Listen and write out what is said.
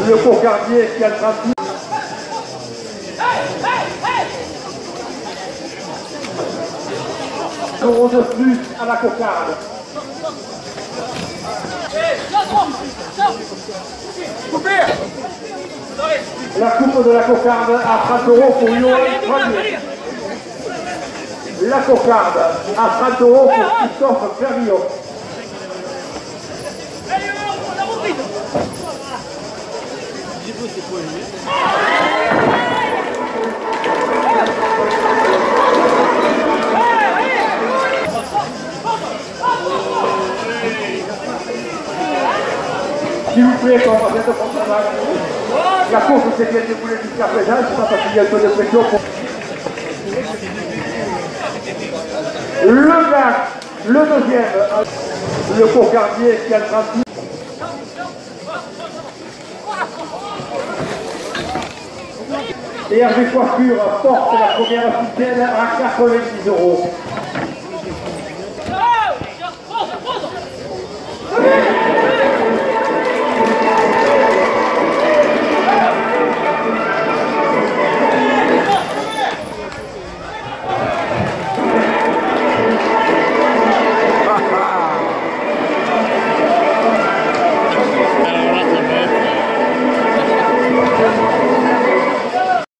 Le cocardier qui a le principe. Euros de plus à la cocarde. La coupe de la cocarde à 30 euros pour Johan Grenier. La cocarde à 30 euros pour Christophe Ferriot. S'il vous plaît, quand on vient de prendre la course s'est bien déroulée jusqu'à présent, je ne sais pas parce qu'il y a un peu de pression pour... Le gars, le deuxième, le cocardier qui a le principe. Et Hervé Coiffure porte la première officielle à 90 euros.